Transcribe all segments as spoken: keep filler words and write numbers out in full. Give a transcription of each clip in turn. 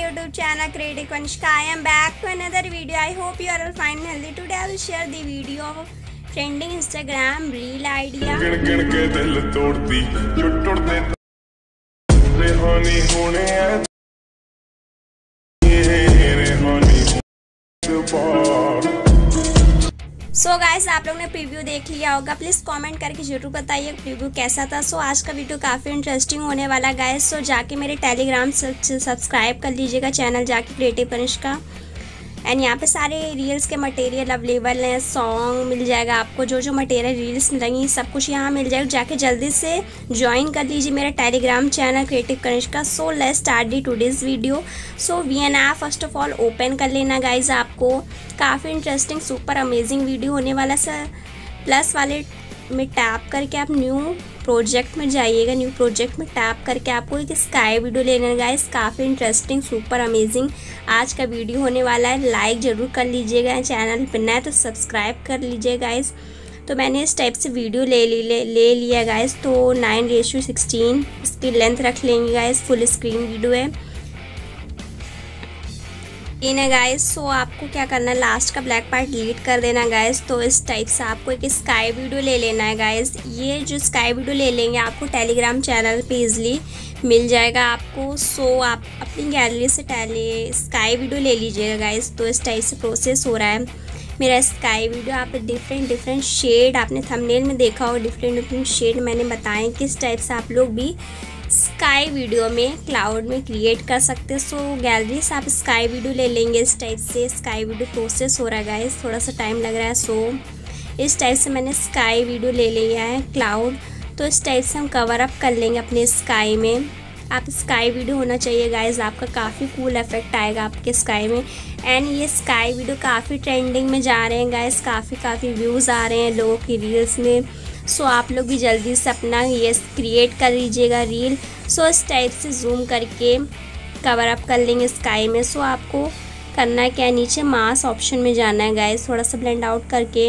YouTube channel Creative Kanishka. I am back to another video. I hope you are all fine and healthy. Today I will share the video of trending Instagram reel idea. So so guys, आप लोग ने preview देख लिया होगा। Please comment करके जरूर बताइए preview कैसा था। सो so, आज का वीडियो काफ़ी इंटरेस्टिंग होने वाला गाइस। सो so, जाके मेरे टेलीग्राम से सब्सक्राइब कर लीजिएगा चैनल जाके क्रिएटिव कनिष्का। एंड यहाँ पे सारे रील्स के मटेरियल अवेलेबल हैं, सॉन्ग मिल जाएगा आपको, जो जो मटेरियल रील्स मिलेंगी सब कुछ यहाँ मिल जाएगा। जाके जल्दी से ज्वाइन कर लीजिए मेरा Telegram channel creative Kanishka. So let's start the today's video. So we an app first of all open कर लेना गाइज। आपको काफ़ी इंटरेस्टिंग सुपर अमेजिंग वीडियो होने वाला सर। प्लस वाले में टैप करके आप न्यू प्रोजेक्ट में जाइएगा। न्यू प्रोजेक्ट में टैप करके आपको एक स्काई वीडियो लेना है गाइस। काफ़ी इंटरेस्टिंग सुपर अमेजिंग आज का वीडियो होने वाला है। लाइक ज़रूर कर लीजिएगा, चैनल पर नया तो सब्सक्राइब कर लीजिए गाइस। तो मैंने इस टाइप से वीडियो ले ली ले, ले लिया गाइस। तो नाइन रेशियो सिक्सटीन इसकी लेंथ रख लेंगे गाइस। फुल स्क्रीन वीडियो है इन है गाइस। सो आपको क्या करना है, लास्ट का ब्लैक पार्ट डिलीट कर देना गाइस। तो इस टाइप से आपको एक स्काई वीडियो ले लेना है गाइस। ये जो स्काई वीडियो ले लेंगे आपको टेलीग्राम चैनल पे इजीली मिल जाएगा आपको। सो आप अपनी गैलरी से टेली स्काई वीडियो ले लीजिएगा गाइस। तो इस टाइप से प्रोसेस हो रहा है मेरा स्काई वीडियो। आप डिफरेंट डिफरेंट शेड आपने थंबनेल में देखा हो, डिफरेंट डिफरेंट शेड मैंने बताएं किस टाइप से आप लोग भी स्काई वीडियो में क्लाउड में क्रिएट कर सकते हैं। सो गैलरी से आप स्काई वीडियो ले लेंगे इस टाइप से। स्काई वीडियो प्रोसेस हो रहा है गाइस, थोड़ा सा टाइम लग रहा है। सो इस टाइप से मैंने स्काई वीडियो ले लिया है क्लाउड। तो इस टाइप से हम कवर अप कर लेंगे अपने स्काई में। आप स्काई वीडियो होना चाहिए गाइस, आपका काफ़ी कूल इफेक्ट आएगा आपके स्काई में। एंड ये स्काई वीडियो काफ़ी ट्रेंडिंग में जा रहे हैं गाइस, काफ़ी काफ़ी व्यूज़ आ रहे हैं लोगों की रील्स में। सो so, आप लोग भी जल्दी से अपना ये क्रिएट कर लीजिएगा रील। सो so, इस टाइप से जूम करके कवर अप कर लेंगे स्काई में। सो so, आपको करना क्या है, नीचे मास ऑप्शन में जाना है गाइस। थोड़ा सा ब्लेंड आउट करके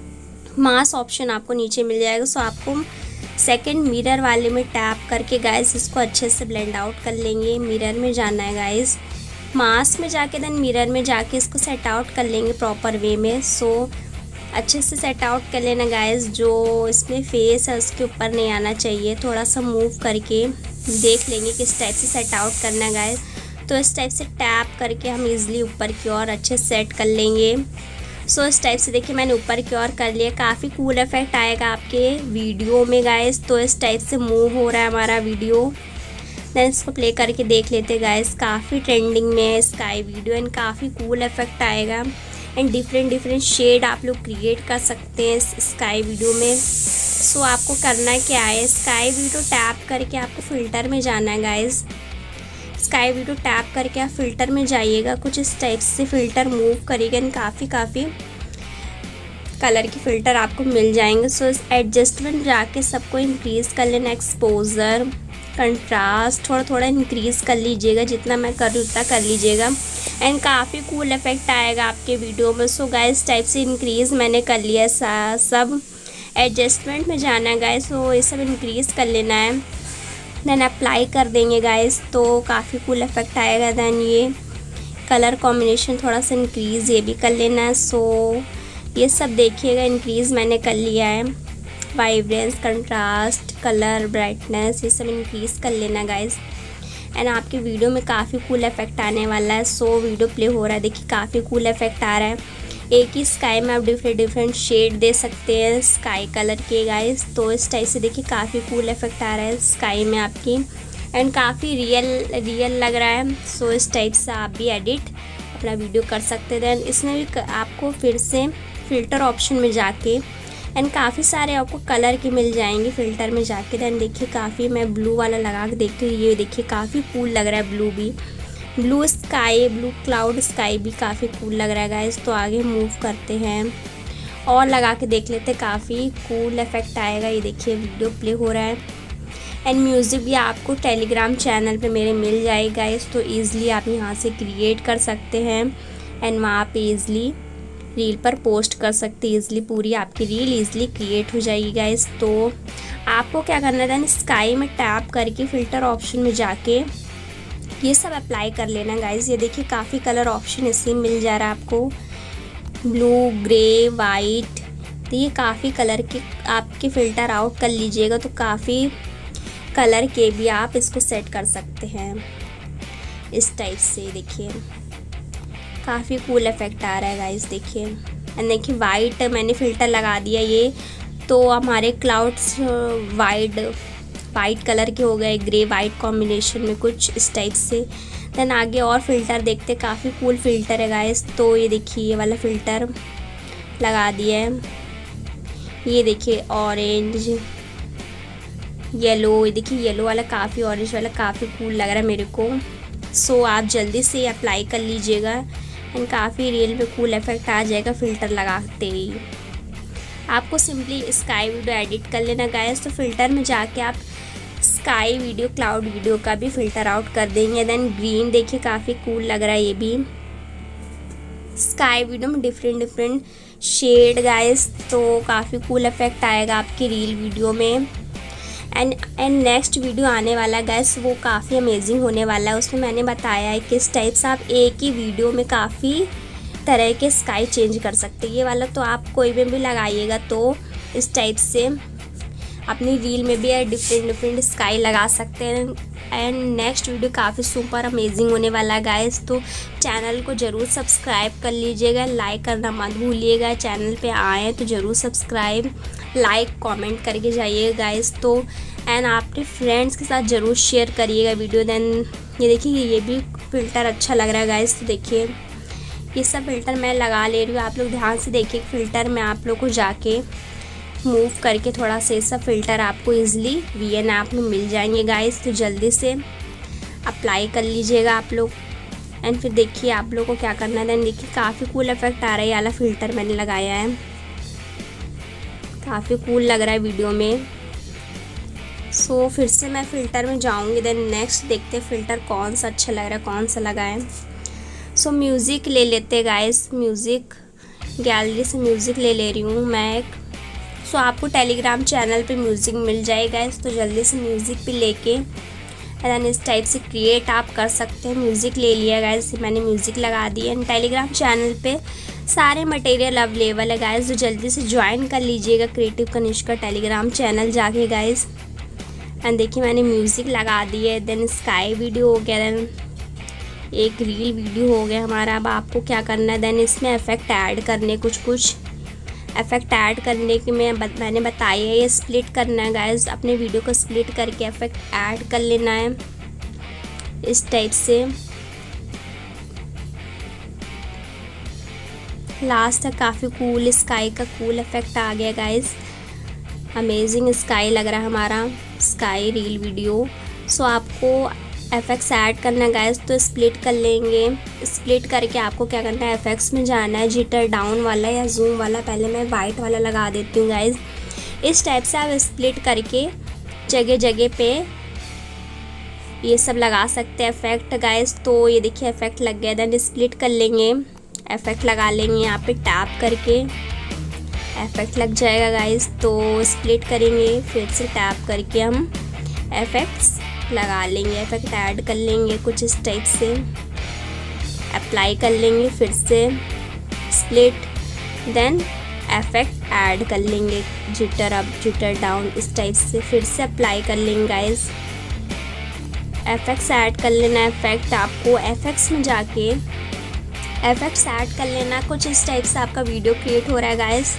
मास ऑप्शन आपको नीचे मिल जाएगा। सो so, आपको सेकंड मिरर वाले में टैप करके गाइस इसको अच्छे से ब्लेंड आउट कर लेंगे। मिरर में जाना है गाइस, मास में जाके देन मिरर में जाके इसको सेट आउट कर लेंगे प्रॉपर वे में। सो so, अच्छे से सेट आउट कर लेना गाइस। जो इसमें फेस है उसके ऊपर नहीं आना चाहिए, थोड़ा सा मूव करके देख लेंगे किस टाइप से सेट आउट करना है गाइस। तो इस टाइप से टैप करके हम इजीली ऊपर की ओर अच्छे से सेट कर लेंगे। सो इस टाइप से देखिए मैंने ऊपर की ओर कर लिया। काफ़ी कूल इफेक्ट आएगा आपके वीडियो में गाइस। तो इस टाइप से मूव हो रहा है हमारा वीडियो। देन इसको प्ले करके देख लेते गाइस। काफ़ी ट्रेंडिंग में है स्काई वीडियो एंड काफ़ी कूल इफेक्ट आएगा। एंड डिफरेंट डिफरेंट शेड आप लोग क्रिएट कर सकते हैं स्काई वीडियो में। सो so, आपको करना क्या है, स्काई वीडियो टैप करके आपको फ़िल्टर में जाना है गाइस। स्काई वीडियो टैप करके आप फ़िल्टर में जाइएगा। कुछ इस टाइप से फ़िल्टर मूव करिएगा एंड काफ़ी काफ़ी कलर की फ़िल्टर आपको मिल जाएंगे। सो so, एडजस्टमेंट जाके सबको इंक्रीज़ कर लेना, एक्सपोजर कंट्रास्ट थोड़ा थोड़ा इंक्रीज़ कर लीजिएगा, जितना मैं कर उतना कर लीजिएगा। एंड काफ़ी कूल इफेक्ट आएगा आपके वीडियो में। सो गाइस टाइप से इंक्रीज़ मैंने कर लिया है। सब एडजस्टमेंट में जाना है गाइस। सो ये सब इंक्रीज़ कर लेना है, देन अप्लाई कर देंगे गाइस। तो काफ़ी कूल इफेक्ट आएगा। देन ये कलर कॉम्बिनेशन थोड़ा सा इंक्रीज़ ये भी कर लेना है। सो ये सब देखिएगा इंक्रीज़ मैंने कर लिया है। वाइब्रेंस कंट्रास्ट कलर ब्राइटनेस ये सब इंक्रीज़ कर लेना गाइस। एंड आपके वीडियो में काफ़ी कूल इफेक्ट आने वाला है। सो so, वीडियो प्ले हो रहा है, देखिए काफ़ी कूल इफेक्ट आ रहा है। एक ही स्काई में आप डिफरेंट डिफरेंट शेड दे सकते हैं स्काई कलर के गाइस। तो इस टाइप से देखिए काफ़ी कूल इफेक्ट आ रहा है स्काई में आपकी एंड काफ़ी रियल रियल लग रहा है। सो so, इस टाइप से आप भी एडिट अपना वीडियो कर सकते हैं। देन इसमें भी आपको फिर से फ़िल्टर ऑप्शन में जाके एंड काफ़ी सारे आपको कलर के मिल जाएंगे फ़िल्टर में जाके। देन देखिए काफ़ी मैं ब्लू वाला लगा के देखती हूँ, ये देखिए काफ़ी कूल लग रहा है। ब्लू भी blue sky blue cloud sky भी काफ़ी कूल लग रहा है गाइस। तो आगे मूव करते हैं और लगा के देख लेते, काफ़ी कूल इफेक्ट आएगा। ये देखिए वीडियो प्ले हो रहा है एंड म्यूज़िक भी आपको टेलीग्राम चैनल पे मेरे मिल जाएगा गाइस। तो ईज़िली आप यहाँ से क्रिएट कर सकते हैं एंड वहाँ पे ईज़िली रील पर पोस्ट कर सकते हैं। ईज़िली पूरी आपकी रील ईज़िली क्रिएट हो जाएगी गाइस। तो आपको क्या करना था, स्काई में टैप करके फ़िल्टर ऑप्शन में जाके ये सब अप्लाई कर लेना गाइस। ये देखिए काफ़ी कलर ऑप्शन इसमें मिल जा रहा है आपको, ब्लू, ग्रे, वाइट। तो ये काफ़ी कलर के आपके फ़िल्टर आउट कर लीजिएगा तो काफ़ी कलर के भी आप इसको सेट कर सकते हैं इस टाइप से। देखिए काफ़ी कूल इफेक्ट आ रहा है गाइस। देखिए एंड देखिए वाइट मैंने फ़िल्टर लगा दिया, ये तो हमारे क्लाउड्स वाइट वाइट कलर के हो गए, ग्रे वाइट कॉम्बिनेशन में कुछ इस टाइप से। देन आगे और फ़िल्टर देखते, काफ़ी कूल फ़िल्टर है गाइस। तो ये देखिए ये वाला फ़िल्टर लगा दिया है, ये देखिए ऑरेंज, येलो। ये देखिए येलो वाला काफ़ी, ऑरेंज वाला काफ़ी कूल लग रहा है मेरे को। सो आप जल्दी से अप्लाई कर लीजिएगा एंड काफ़ी रियल में कूल इफेक्ट आ जाएगा फ़िल्टर लगाते ही। आपको सिंपली स्काई वीडियो एडिट कर लेना गाइस। तो फ़िल्टर में जाके आप स्काई वीडियो, क्लाउड वीडियो का भी फ़िल्टर आउट कर देंगे। देन ग्रीन देखिए काफ़ी कूल लग रहा है ये भी, स्काई वीडियो में डिफरेंट डिफरेंट शेड गाइस, तो काफ़ी कूल इफेक्ट आएगा आपकी रील वीडियो में। एंड एंड नेक्स्ट वीडियो आने वाला गैस वो काफ़ी अमेजिंग होने वाला है। उसमें मैंने बताया है किस टाइप से आप एक ही वीडियो में काफ़ी तरह के स्काई चेंज कर सकते हैं। ये वाला तो आप कोई में भी लगाइएगा तो इस टाइप से अपनी रील में भी डिफरेंट डिफरेंट स्काई लगा सकते हैं। एंड नेक्स्ट वीडियो काफ़ी सुपर अमेजिंग होने वाला है गाइस। तो चैनल को ज़रूर सब्सक्राइब कर लीजिएगा, लाइक करना मत भूलिएगा। चैनल पे आए तो ज़रूर सब्सक्राइब, लाइक, कमेंट करके जाइएगा गाइस। तो एंड आपके फ्रेंड्स के साथ ज़रूर शेयर करिएगा वीडियो। देन ये देखिए ये भी फ़िल्टर अच्छा लग रहा है गाइस। तो देखिए ये सब फ़िल्टर मैं लगा ले रही हूँ, आप लोग ध्यान से देखिए। फ़िल्टर में आप लोग को जाके मूव करके थोड़ा सा सब फ़िल्टर आपको इजीली वी एन ऐप में मिल जाएंगे गाइस। तो जल्दी से अप्लाई कर लीजिएगा आप लोग। एंड फिर देखिए आप लोग को क्या करना है। देन देखिए काफ़ी कूल इफेक्ट आ रहा है, ये वाला फ़िल्टर मैंने लगाया है, काफ़ी कूल लग रहा है वीडियो में। सो so, फिर से मैं फ़िल्टर में जाऊंगी। देन नेक्स्ट देखते हैं फ़िल्टर कौन सा अच्छा लग रहा है, कौन सा लगा है। सो so, म्यूज़िक ले लेते गाइस, म्यूज़िक गैलरी से म्यूज़िक ले ले रही हूँ मैं एक। सो so, आपको टेलीग्राम चैनल पे म्यूज़िक मिल जाएगा इस, तो जल्दी से म्यूज़िक पे लेके एंड इस टाइप से क्रिएट आप कर सकते हैं। म्यूज़िक ले लिया गाइस, मैंने म्यूज़िक लगा दी। एंड टेलीग्राम चैनल पे सारे मटेरियल अवेलेबल है गाइस, तो जल्दी से ज्वाइन कर लीजिएगा क्रिएटिव कनिष्का टेलीग्राम चैनल जाके गाइस। एंड देखिए मैंने म्यूज़िक लगा दी है। देन स्काई वीडियो हो गया, देन एक रील वीडियो हो गया हमारा। अब आपको क्या करना है, देन इसमें इफेक्ट ऐड करने, कुछ कुछ इफेक्ट ऐड करने की मैं मैंने बताया है। ये स्प्लिट करना है गाइस, अपने वीडियो को स्प्लिट करके इफेक्ट ऐड कर लेना है इस टाइप से। लास्ट तक काफ़ी कूल स्काई का कूल इफेक्ट आ गया गाइस, अमेजिंग स्काई लग रहा है हमारा स्काई रील वीडियो। सो आपको एफेक्ट्स ऐड करना है गाइस, तो स्प्लिट कर लेंगे। स्प्लिट करके आपको क्या करना है, एफेक्ट्स में जाना है, जिटर डाउन वाला या जूम वाला। पहले मैं वाइट वाला लगा देती हूँ गाइस। इस टाइप से आप स्प्लिट करके जगह जगह पे ये सब लगा सकते हैं इफेक्ट गाइस। तो ये देखिए इफेक्ट लग गया। देन स्प्लिट कर लेंगे, इफेक्ट लगा लेंगे, यहाँ पे टैप करके इफेक्ट लग जाएगा गाइस। तो स्प्लिट करेंगे, फिर से टैप करके हम इफेक्ट्स लगा लेंगे, इफेक्ट ऐड कर लेंगे कुछ इस टाइप से, अप्लाई कर लेंगे, फिर से स्प्लिट, देन इफेक्ट ऐड कर लेंगे, जिटर अप जिटर डाउन इस टाइप से, फिर से अप्लाई कर लेंगे गाइस। इफेक्ट्स ऐड कर लेना, इफेक्ट आपको इफेक्ट्स में जाके इफेक्ट्स ऐड कर लेना। कुछ इस टाइप से आपका वीडियो क्रिएट हो रहा है गाइस,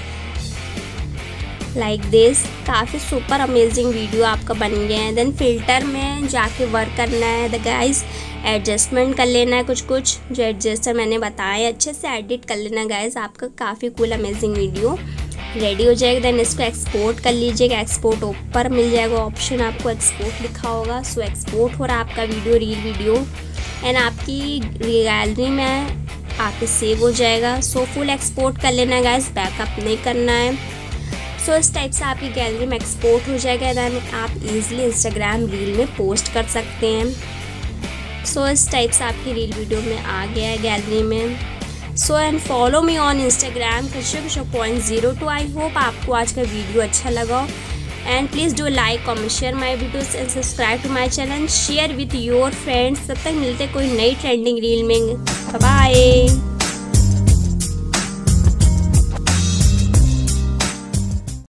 लाइक दिस। काफ़ी सुपर अमेजिंग वीडियो आपका बन गया है। देन फिल्टर में जाके वर्क करना है द गाइस, एडजस्टमेंट कर लेना है, कुछ कुछ जो एडजस्टर मैंने बताया अच्छे से एडिट कर लेना गाइस। आपका काफ़ी कूल अमेजिंग वीडियो रेडी हो जाएगा। देन इसको एक्सपोर्ट कर लीजिएगा, एक्सपोर्ट ऊपर मिल जाएगा ऑप्शन, आपको एक्सपोर्ट लिखा होगा। सो एक्सपोर्ट हो रहा है आपका वीडियो, रील वीडियो, एंड आपकी गैलरी में आके सेव हो जाएगा। सो फुल एक्सपोर्ट कर लेना गाइस, बैकअप नहीं करना है। सो so, इस टाइप से आपकी गैलरी में एक्सपोर्ट हो जाएगा। देन आप इजीली इंस्टाग्राम रील में पोस्ट कर सकते हैं। सो so, इस टाइप से आपकी रील वीडियो में आ गया है गैलरी में। So and follow me on Instagram Kanishka point zero two. I hope आपको आज का वीडियो अच्छा लगा and please do like comment share my videos and subscribe to my channel, share with your friends. तब तक मिलते कोई नई ट्रेंडिंग रील में। बाय।